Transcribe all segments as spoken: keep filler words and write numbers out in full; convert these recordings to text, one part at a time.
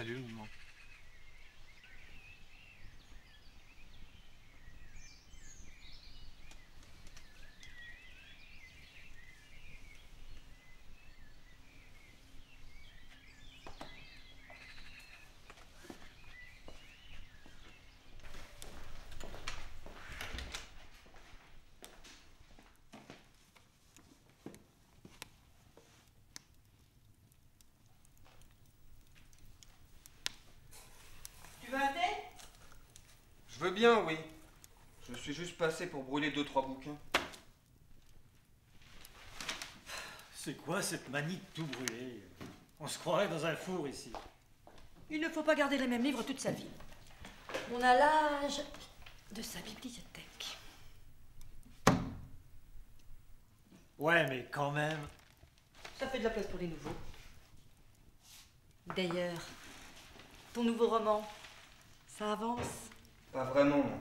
Salut, maman. Tu veux un thé? Je veux bien, oui. Je suis juste passé pour brûler deux, trois bouquins. C'est quoi cette manie de tout brûler? On se croirait dans un four ici. Il ne faut pas garder les mêmes livres toute sa vie. On a l'âge de sa bibliothèque. Ouais, mais quand même. Ça fait de la place pour les nouveaux. D'ailleurs, ton nouveau roman, ça avance? Pas vraiment, non.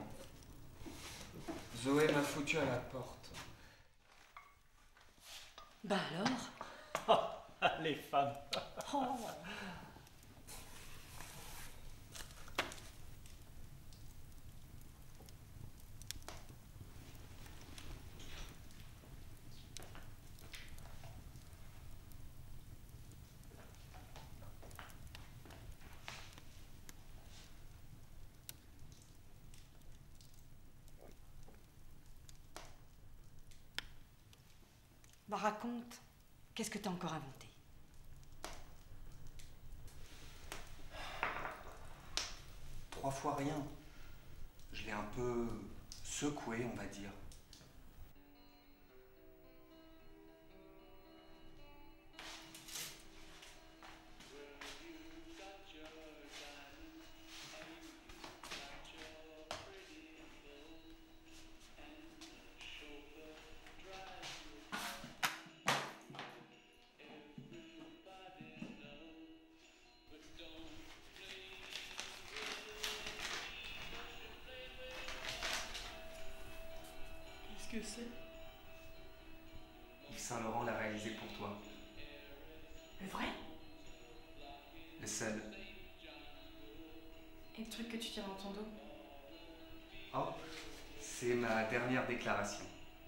Zoé m'a foutu à la porte. Bah alors? Oh, les femmes. Oh. Bah raconte, qu'est-ce que t'as encore inventé? Trois fois rien. Je l'ai un peu secoué, on va dire. Qu'est-ce que c'est? Yves Saint-Laurent l'a réalisé pour toi. Le vrai? Le seul. Et le truc que tu tiens dans ton dos? Oh, c'est ma dernière déclaration.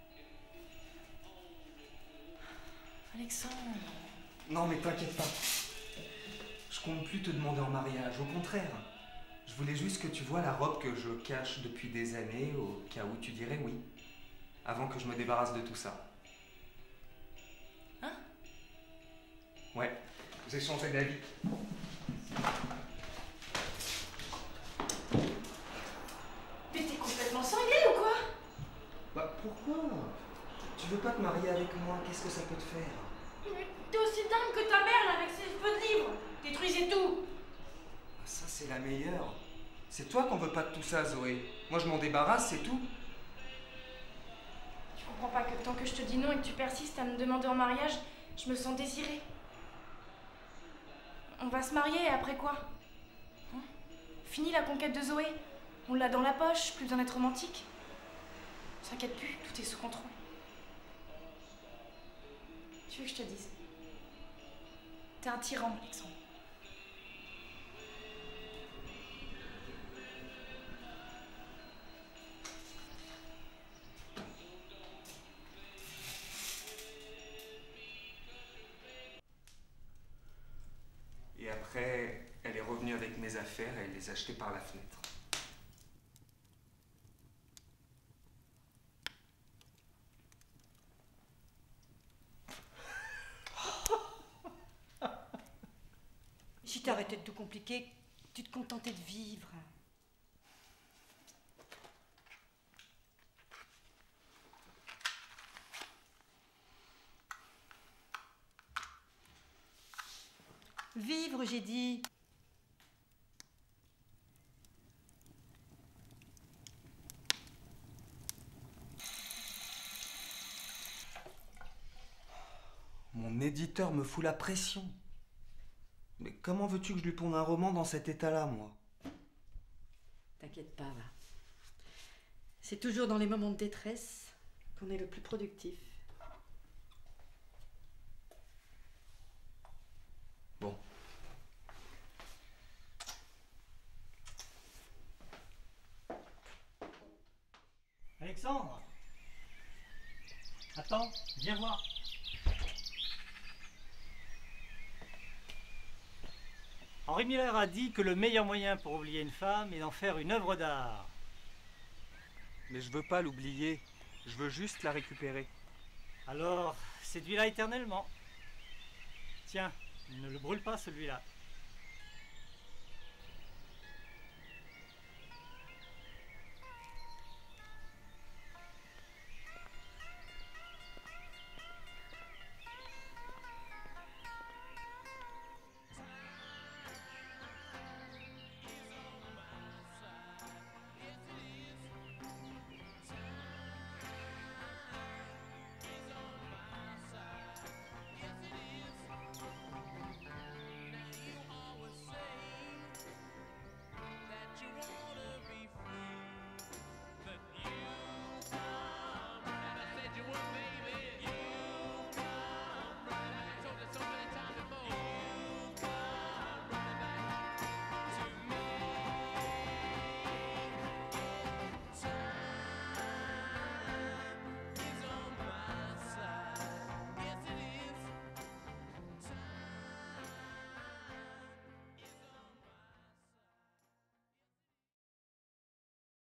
Alexandre. Non, mais t'inquiète pas. Je compte plus te demander en mariage, au contraire. Je voulais juste que tu vois la robe que je cache depuis des années, au cas où tu dirais oui. Avant que je me débarrasse de tout ça. Hein? Ouais, j'ai changé d'avis. Mais t'es complètement cinglé ou quoi? Bah pourquoi? Tu veux pas te marier avec moi? Qu'est-ce que ça peut te faire? Mais t'es aussi dingue que ta mère là avec ses cheveux de livre. Détruisez tout. Ça c'est la meilleure. C'est toi qu'on veut pas de tout ça, Zoé. Moi je m'en débarrasse, c'est tout. Tu comprends pas que tant que je te dis non et que tu persistes à me demander en mariage, je me sens désirée. On va se marier et après quoi? Hein? Fini la conquête de Zoé. On l'a dans la poche, plus besoin d'être romantique. T'inquiète plus, tout est sous contrôle. Tu veux que je te dise? T'es un tyran, Alexandre. Et après, elle est revenue avec mes affaires et elle les a achetées par la fenêtre. Si t'arrêtais de tout compliquer, tu te contentais de vivre. Vivre, j'ai dit. Mon éditeur me fout la pression. Mais comment veux-tu que je lui ponde un roman dans cet état-là, moi? T'inquiète pas, va. C'est toujours dans les moments de détresse qu'on est le plus productif. Bon. Jean, viens voir. Henri Miller a dit que le meilleur moyen pour oublier une femme est d'en faire une œuvre d'art. Mais je veux pas l'oublier, je veux juste la récupérer. Alors, séduis-la éternellement. Tiens, ne le brûle pas celui-là.